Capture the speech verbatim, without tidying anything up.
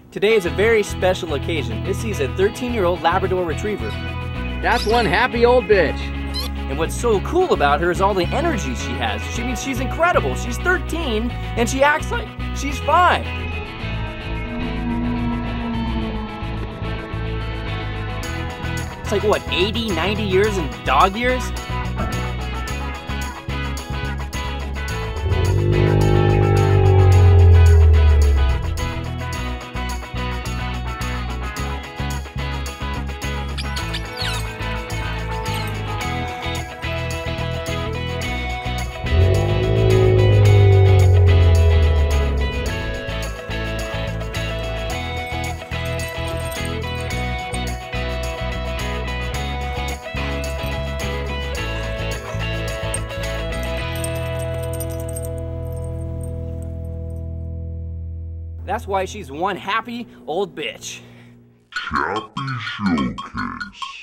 Today is a very special occasion. Missy is a thirteen-year-old Labrador Retriever. That's one happy old bitch. And what's so cool about her is all the energy she has. She means she's incredible. She's thirteen and she acts like she's five. It's like what, eighty, ninety years in dog years? That's why she's one happy old bitch. Happy Showcase.